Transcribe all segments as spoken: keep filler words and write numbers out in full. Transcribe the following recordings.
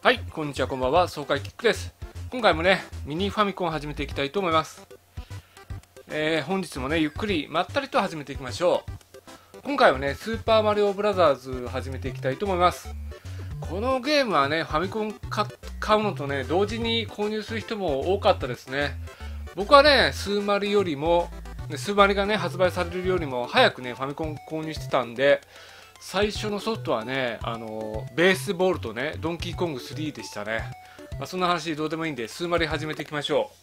はい、こんにちは、こんばんは、爽快キックです。今回もね、ミニファミコンを始めていきたいと思います。えー、本日もね、ゆっくりまったりと始めていきましょう。今回はね、スーパーマリオブラザーズ始めていきたいと思います。このゲームはね、ファミコン買うのとね、同時に購入する人も多かったですね。僕はね、スーマリよりも、スーマリがね、発売されるよりも早くね、ファミコン購入してたんで、最初のソフトはね、あのベースボールとね、ドンキーコングスリーでしたね。まあ、そんな話どうでもいいんで、スーマリ始めていきましょ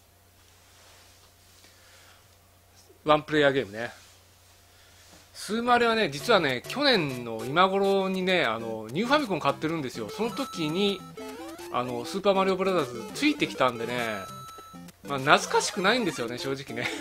う。ワンプレイヤーゲームね。スーマリはね、実はね、去年の今頃にね、あのニューファミコン買ってるんですよ。その時にあのスーパーマリオブラザーズついてきたんでね、まあ、懐かしくないんですよね、正直ね。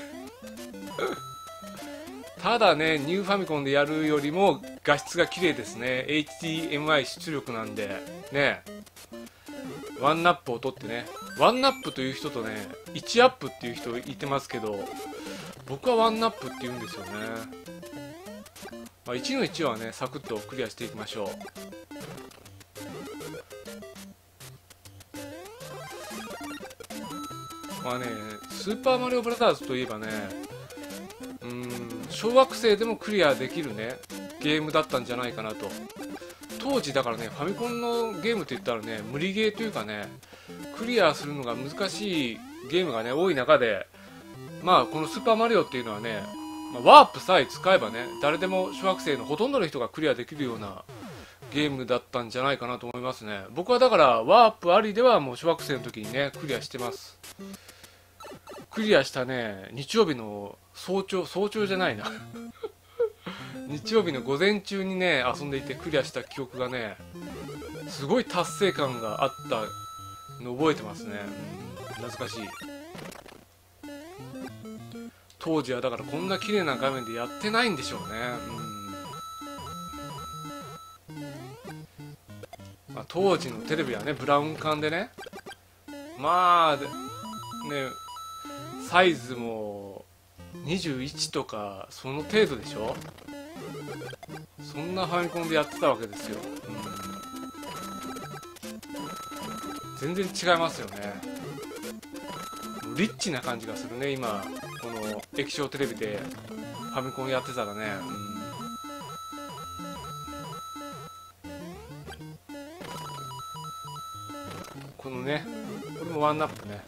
ただね、ニューファミコンでやるよりも画質が綺麗ですね。 エイチディーエムアイ 出力なんでね、ワンナップを取ってね、ワンナップという人とね、いちアップっていう人いてますけど、僕はワンナップって言うんですよね。まあ、いちのいちはね、サクッとクリアしていきましょう。まあね、スーパーマリオブラザーズといえばね、うーん、小学生でもクリアできるね、ゲームだったんじゃないかなと。当時だからね、ファミコンのゲームといったらね、無理ゲーというかね、クリアするのが難しいゲームがね、多い中で、まあこのスーパーマリオっていうのはね、まあ、ワープさえ使えばね、誰でも小学生のほとんどの人がクリアできるようなゲームだったんじゃないかなと思いますね。僕はだからワープありではもう小学生の時にね、クリアしてます。クリアしたね、日曜日の早朝、早朝じゃないな。日曜日の午前中にね、遊んでいてクリアした記憶がね、すごい達成感があったの覚えてますね。うん、懐かしい。当時はだからこんな綺麗な画面でやってないんでしょうね。うん、まあ、当時のテレビはね、ブラウン管でね、まあね、サイズもにじゅういちとかその程度でしょ。そんなファミコンでやってたわけですよ。うん、全然違いますよね。リッチな感じがするね、今この液晶テレビでファミコンやってたらね。うん、このね、これもワンナップね。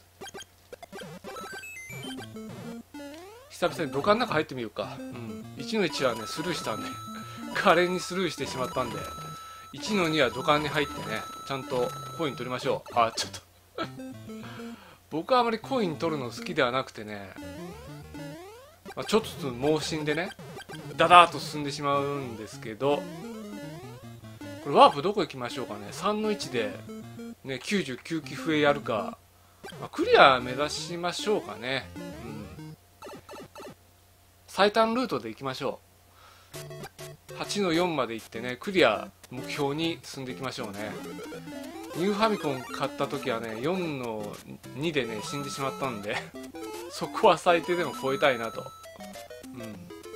久々に土管の中入ってみようか。うん、いちのいちはねスルーしたんで華麗にスルーしてしまったんで、いちのには土管に入ってね、ちゃんとコイン取りましょう。あ、ちょっと僕はあまりコイン取るの好きではなくてね、まあ、ちょっとずつ猛進でね、ダダーッと進んでしまうんですけど、これワープどこ行きましょうかね。さんのいちで、ね、きゅうじゅうきゅうき笛やるか、まあ、クリア目指しましょうかね。うん、最短ルートで行きましょう。はちのよんまで行ってね、クリア目標に進んでいきましょうね。ニューファミコン買った時はね、よんのにでね死んでしまったんでそこは最低でも超えたいなと。うん、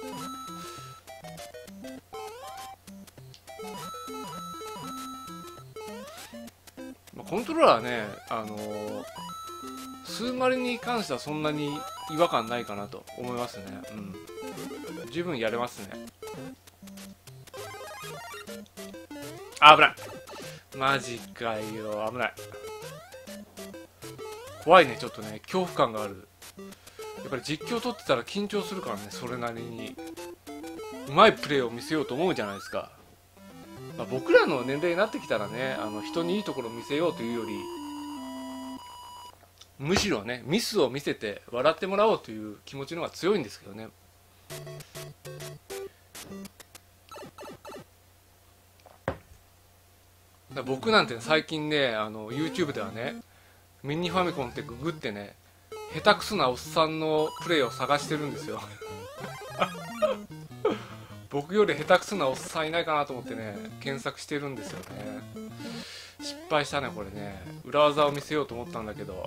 まあ、コントローラーね、あのー、スーマリに関してはそんなに違和感ないかなと思いますね。うん、十分やれますね。あ、危ない。マジかよ、危ない。怖いね、ちょっとね、恐怖感がある。やっぱり実況撮ってたら緊張するからね、それなりにうまいプレーを見せようと思うじゃないですか。まあ、僕らの年齢になってきたらね、あの人にいいところを見せようというより、むしろね、ミスを見せて笑ってもらおうという気持ちの方が強いんですけどね。だ僕なんて最近ね、あの YouTube ではね、ミニファミコンってググってね、下手くそなおっさんのプレイを探してるんですよ僕より下手くそなおっさんいないかなと思ってね、検索してるんですよね。失敗したね、これね。裏技を見せようと思ったんだけど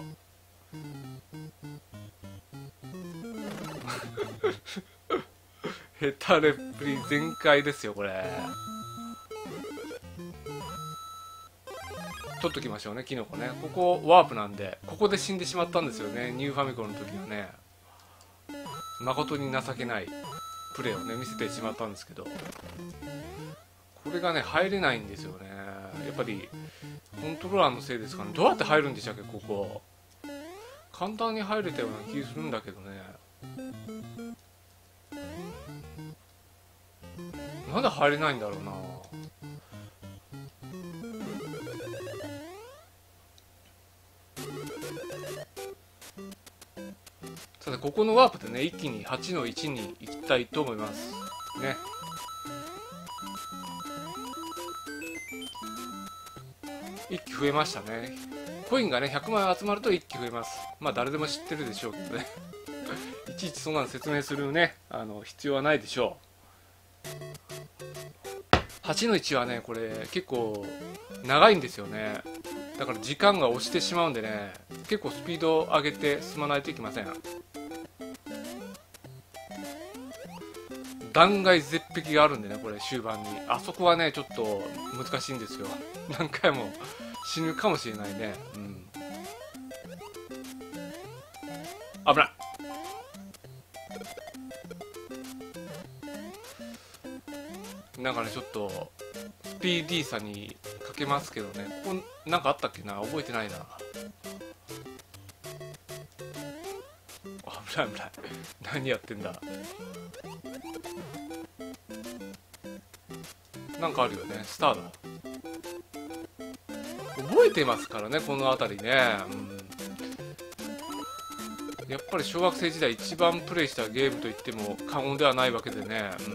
下手れっぷり全開ですよ、これ。 取っときましょうね、キノコね。ここワープなんで、ここで死んでしまったんですよね、ニューファミコンの時はね。誠に情けないプレーをね見せてしまったんですけど、これがね入れないんですよね。やっぱりコントローラーのせいですかね。どうやって入るんでしたっけ、ここ。簡単に入れたような気するんだけどね。なんで入れないんだろうな。さてここのワープでね一気にはちのいちに行きたいと思いますね。いっき増えましたね。コインがねひゃくまい集まるといっき増えます。まあ誰でも知ってるでしょうけどねいちいちそんなの説明するねあの必要はないでしょう。はちのいちはねこれ結構長いんですよね。だから時間が押してしまうんでね結構スピードを上げて進まないといけません。断崖絶壁があるんでねこれ終盤にあそこはねちょっと難しいんですよ何回も死ぬかもしれないね。うん、危ない。なんかねちょっとスピーディーさにかけますけどね。ここなんかあったっけな、覚えてないな。危ない危ない。何やってんだ。なんかあるよね、スターだ。覚えてますからねこの辺りね、うん、やっぱり小学生時代一番プレイしたゲームといっても過言ではないわけでね、うん、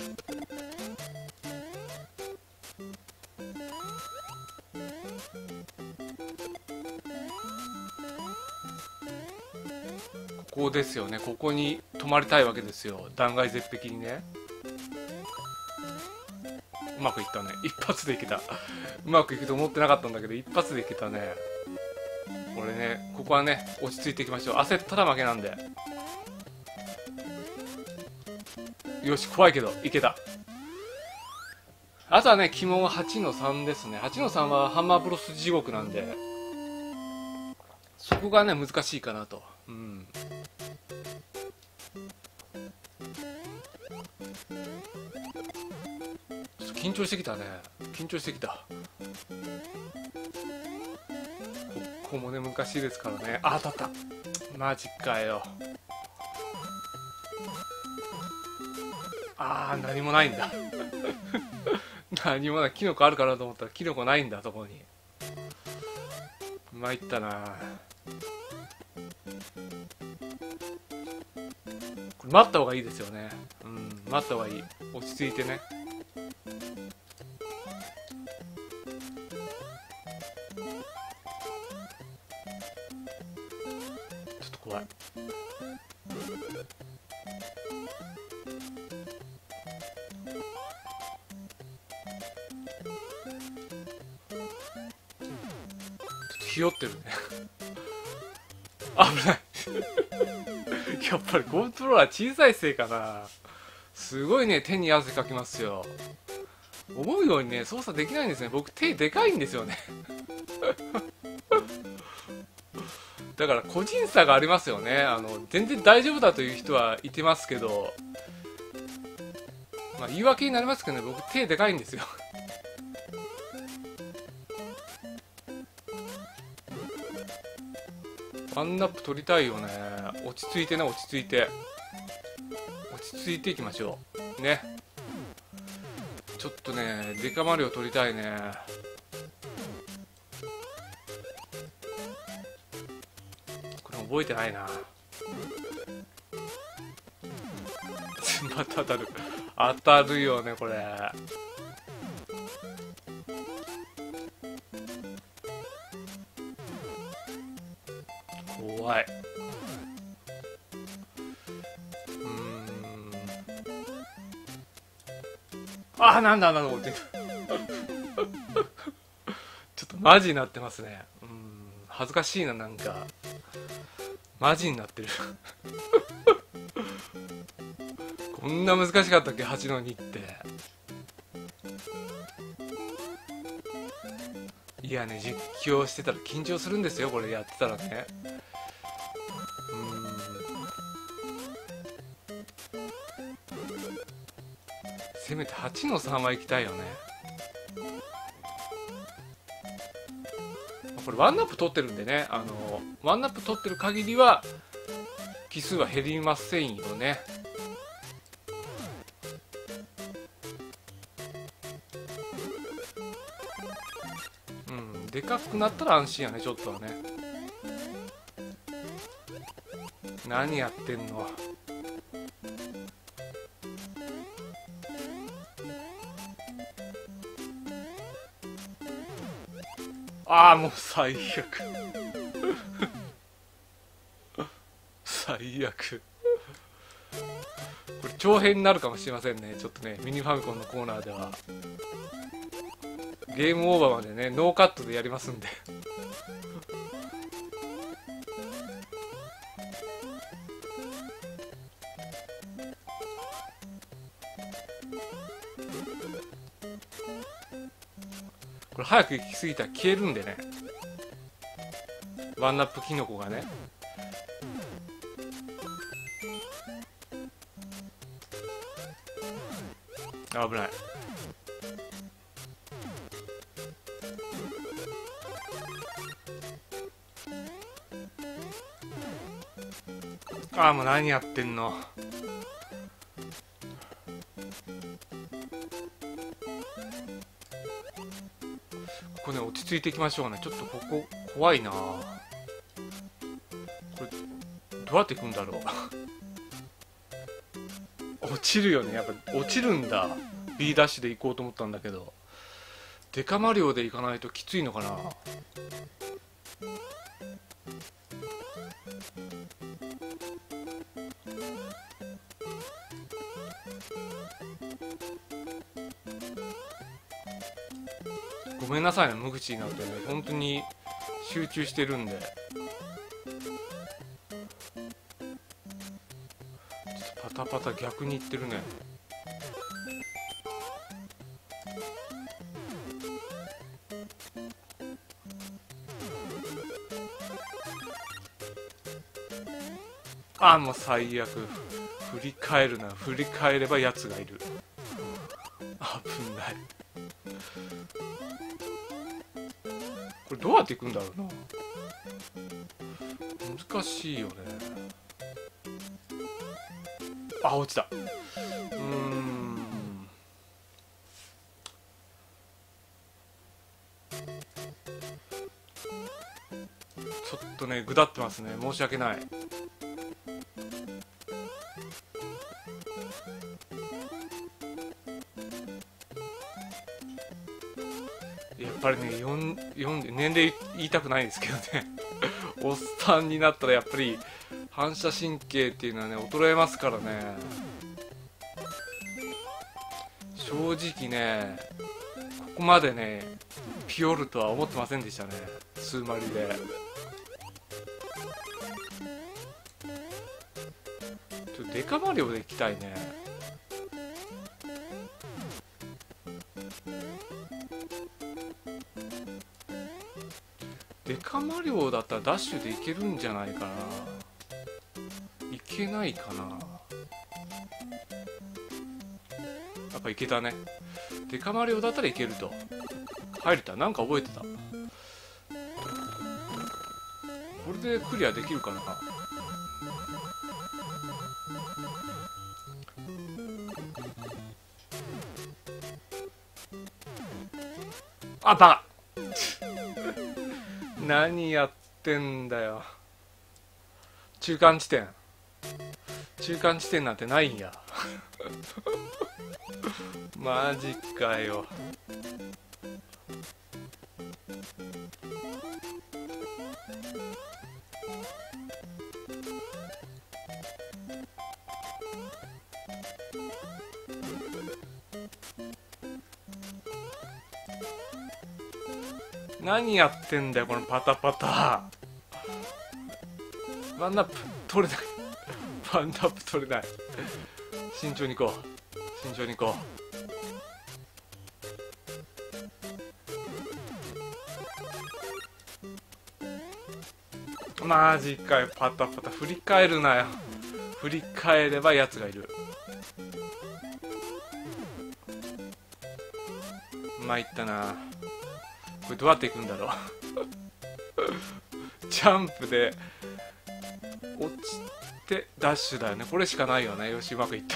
ここですよね。ここに泊まりたいわけですよ、断崖絶壁にね。うまくいったね、一発でいけたうまくいくと思ってなかったんだけど一発でいけたね。これねここはね落ち着いていきましょう。焦ったら負けなんで。よし怖いけどいけた。あとはね鬼門ははちのさんですね。はちのさんはハンマーブロス地獄なんでそこがね難しいかなと。うん、緊張してきたね。緊張してきた。ここもね難しいですからね。あ当たった。マジかよ。あー何もないんだ何もない。キノコあるかなと思ったらキノコないんだそこに。参ったな。これ待った方がいいですよね。うん待った方がいい。落ち着いてね。ちょっと怖い。ひよってるね危ないやっぱりコントローラー小さいせいかな。すごいね手に汗かきますよ。思うようにね操作できないんですね。僕手でかいんですよねだから個人差がありますよね。あの全然大丈夫だという人はいてますけど、まあ言い訳になりますけどね僕手でかいんですよワンナップ取りたいよね。落ち着いてね落ち着いて落ち着いていきましょうね。ちょっとねデカマリオ取りたいね。これ覚えてないなまた当たる当たるよねこれ。怖い。うーんあなんだなんだってちょっとマジになってますね。うん恥ずかしいな。なんかマジになってるこんな難しかったっけはちのにって。 いやね、実況してたら緊張するんですよ、これやってたらね。うーん、せめてはちのさんは行きたいよね。これワンナップ取ってるんでね、あのワンナップ取ってる限りは奇数は減りませんよね。うん、でかくなったら安心やね、ちょっとはね。何やってんの。ああ、もう最悪最悪これ長編になるかもしれませんね。ちょっとね、ミニファミコンのコーナーではゲームオーバーまでね、ノーカットでやりますんでこれ早く行き過ぎたら消えるんでね、ワンナップキノコがね。危ない。ああ、もう何やってんの。ここね、落ち着いていきましょうね。ちょっとここ怖いな。これどうやっていくんだろう落ちるよね、やっぱ落ちるんだ。 B ダッシュで行こうと思ったんだけど、デカマリオで行かないときついのかな。ごめんなさいね、無口になってね。本当に集中してるんで。ちょっとパタパタ逆にいってるね。ああ、もう最悪。振り返るな。振り返ればやつがいる。危ない。これどうやっていくんだろうな。難しいよね。あ、落ちた。うーん。ちょっとね、ぐだってますね。申し訳ない。やっぱりね、よん年齢言いたくないですけどねおっさんになったらやっぱり反射神経っていうのはね、衰えますからね。正直ね、ここまでねピヨるとは思ってませんでしたね、数マリで。ちょっとデカマリオで行きたいね。デカマリオだったらダッシュでいけるんじゃないかな。いけないかな。やっぱいけたね。デカマリオだったらいけると。入れた。なんか覚えてた。これでクリアできるかな。あ、バカ何やってんだよ。中間地点中間地点なんてないんやマジかよ。何やってんだよこのパタパタ。ワンナップ取れないワンナップ取れない。慎重に行こう慎重に行こマジかよ、パタパタ振り返るなよ。振り返ればやつがいる。参ったな。これどうやっていくんだろう。ジャンプで落ちてダッシュだよね。これしかないよね。よし、うまくいった。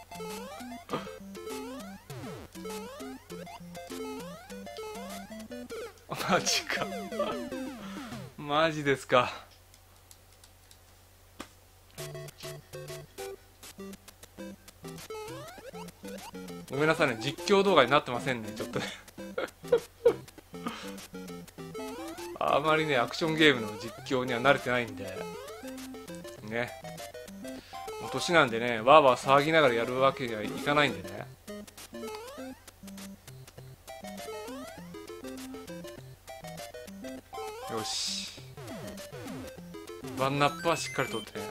マジか。マジですか。ごめんなさいね、実況動画になってませんね、ちょっとね。あまりね、アクションゲームの実況には慣れてないんでね。もう年なんでね、わーわー騒ぎながらやるわけにはいかないんでね。よし、ワンナップはしっかり取ってね。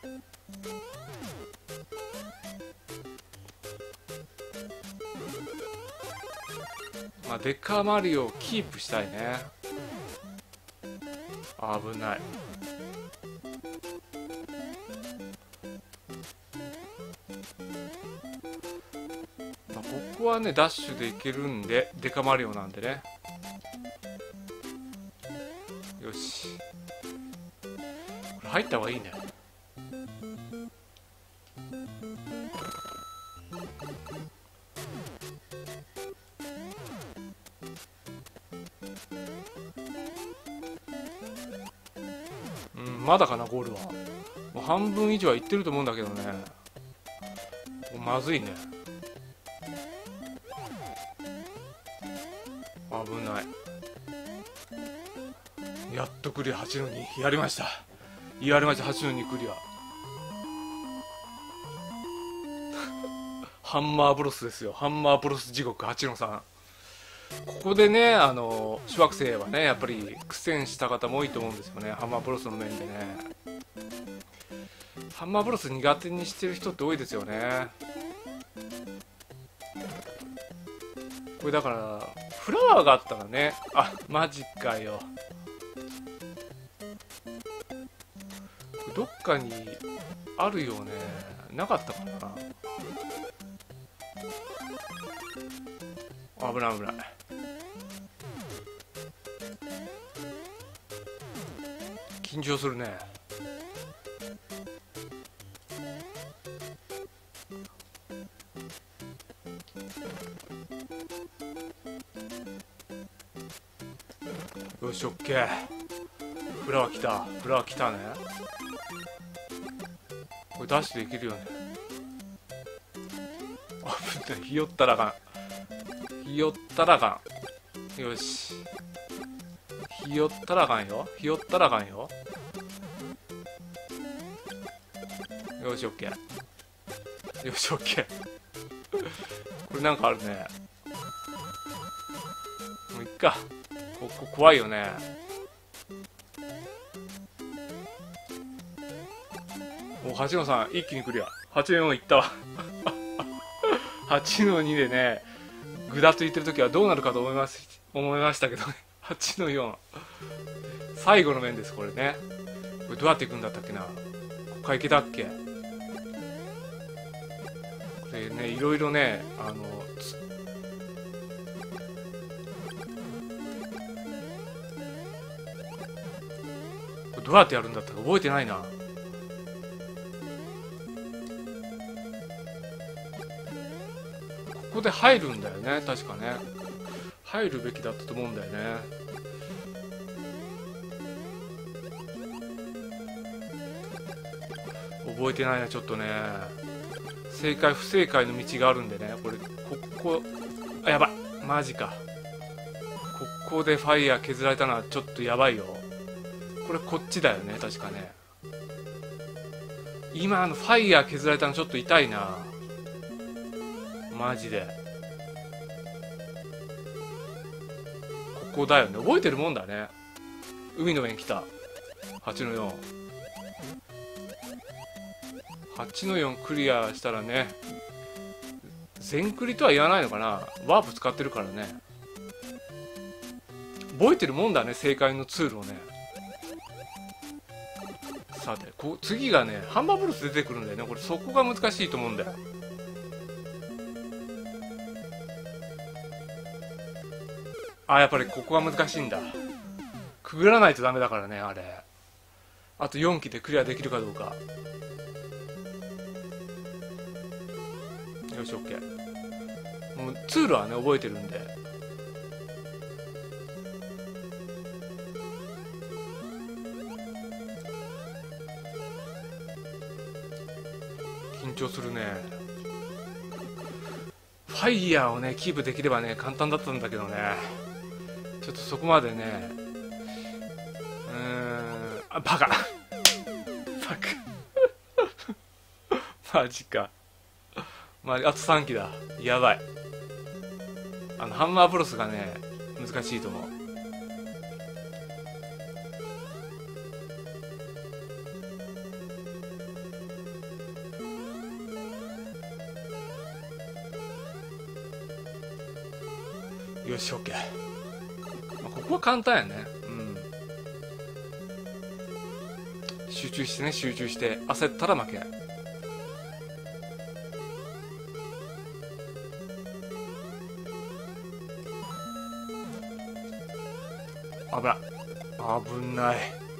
まあ、デカマリオをキープしたいね。危ない。まあ、ここはねダッシュでいけるんで、デカマリオなんでね。よし、これ入った方がいいね。うん、まだかな、ゴールは。もう半分以上はいってると思うんだけどね。まずいね。危ない。やっとクリア。はちのにやりました。やりました。はちのにクリア。ハンマーブロスですよ。ハンマーブロス地獄はちのさん。ここでね、あの小学生はねやっぱり苦戦した方も多いと思うんですよね、ハンマーブロスの面でね。ハンマーブロス苦手にしてる人って多いですよね。これだからフラワーがあったらね。あ、マジかよ。どっかにあるよね。なかったかな。危ない危ない。緊張するね。よし、オッケー。フラワー来た。フラワー来たね。これダッシュできるよね。危ない。ひよったらあかん。ひよったらあかん。よし。ひよったらあかんよ。ひよったらあかんよ。よし、オッケー。よし、オッケー。これなんかあるね。もういっか。ここ怖いよね。お、はちのさん一気にクリア。はちのよんいったわ。はちのにでね、ぐだついてるときはどうなるかと思います思いましたけどね。はちのよん。最後の面です、これね。これどうやっていくんだったっけな。ここから行けたっけ。これね、いろいろね、あの、これどうやってやるんだったか覚えてないな。ここで入るんだよね、確かね。入るべきだったと思うんだよね。覚えてないな、ちょっとね。正解不正解の道があるんでね。これここ、あ、やばい、マジか。ここでファイヤー削られたのはちょっとやばいよ。これこっちだよね、確かね。今あのファイヤー削られたのちょっと痛いな、マジで。ここだよね。覚えてるもんだね。海の面来た。はちのよん。はちのよんクリアしたらね、全クリとは言わないのかな。ワープ使ってるからね。覚えてるもんだね、正解の通路をね。 さてこ次がねハンマーブロス出てくるんだよね。これそこが難しいと思うんだよ。あ、やっぱりここが難しいんだ。くぐらないとダメだからね、あれ。あとよんきでクリアできるかどうか。よし OK。 もう通路はね覚えてるんで。緊張するね。ファイヤーをねキープできればね簡単だったんだけどね、ちょっとそこまでね、うーん、あ、バカバカマジか。まあ、あとさんきだ。やばい。あのハンマーブロスがね難しいと思う。よし OK。 まあ、ここは簡単やね。うん、集中してね、集中して焦ったら負け。危ない、危ない。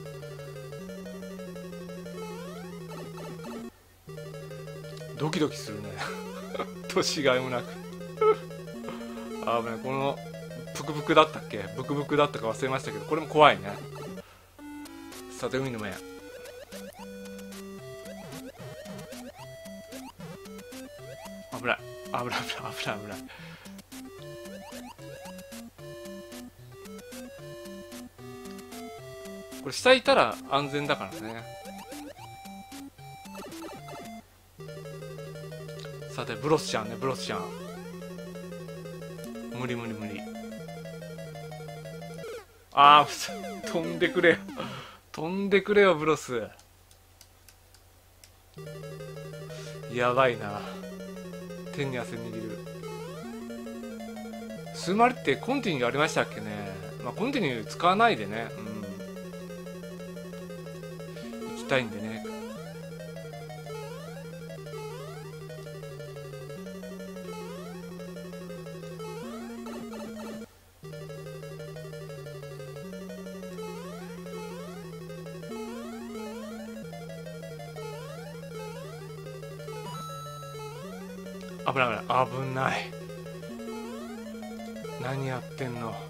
ドキドキするね年がいもなく危ない。このブクブクだったっけ、ブクブクだったか忘れましたけど、これも怖いね。さて海の目、危ない危ない危ない危ない危ない。これ下いたら安全だからね。さてブロスちゃんね、ブロスちゃん無理無理無理。あー飛んでくれよ飛んでくれよブロス。やばいな。天に汗握る。スーマリってコンティニューありましたっけね。まあコンティニュー使わないでね、うん、行きたいんでね。危ない危ない危ない。何やってんの。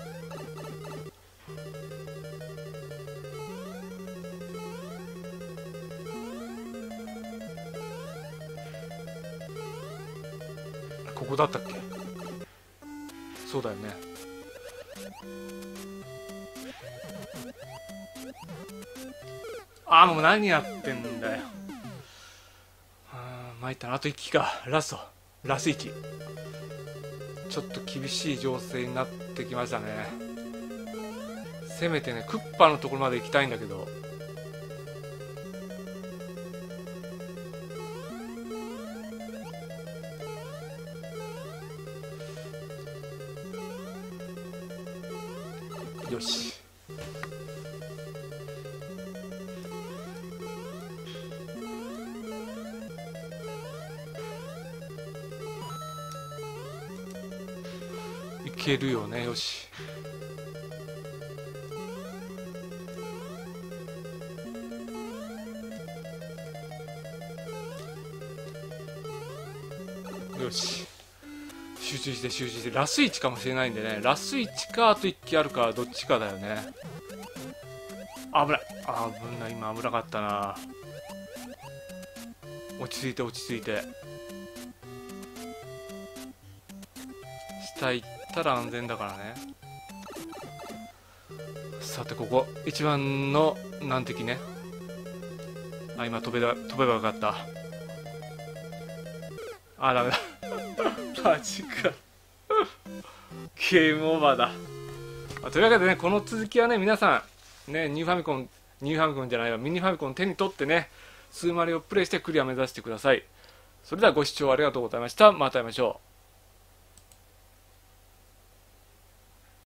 ここだったっけ。そうだよね。ああもう何やってんだよ。ああ参ったな。あといっきか。ラストラスいち。ちょっと厳しい情勢になってきましたね。せめてねクッパのところまで行きたいんだけど。よしいけるよね。よしよし集中して集中して。ラスいちかもしれないんでね。ラスいちかあといっきあるかどっちかだよね。危ない危ない。今危なかったな。落ち着いて落ち着いて。下行ったら安全だからね。さてここ一番の難敵ね。あ今飛べだ飛べばよかった。あダメだマジかゲームオーバーだ。あというわけでねこの続きはね皆さんねニューファミコンニューファミコンじゃないわミニファミコン手に取ってねスーマリをプレイしてクリア目指してください。それではご視聴ありがとうございました。また会いましょう。